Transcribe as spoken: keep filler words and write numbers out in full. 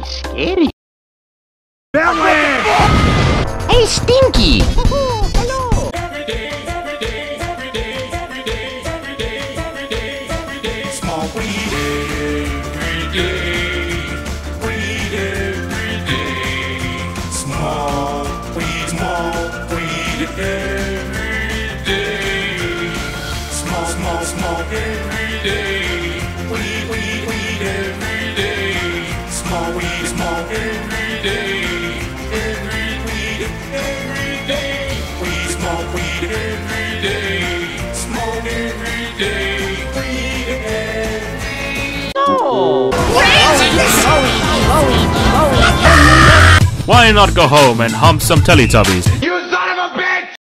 scary. Hey, Stinky! Hello! Every day, every day, every day, every day, every day, every day, every day. Smoke weed every day. Weed every day. Smoke weed, smoke weed every day. Smoke, smoke, smoke every day. Weed, weed, weed every day. Smoke weed, smoke every day. Every weed every day. We smoke weed every day. Smoke every day. Weed every day. Oh! Why not go home and hump some Teletubbies?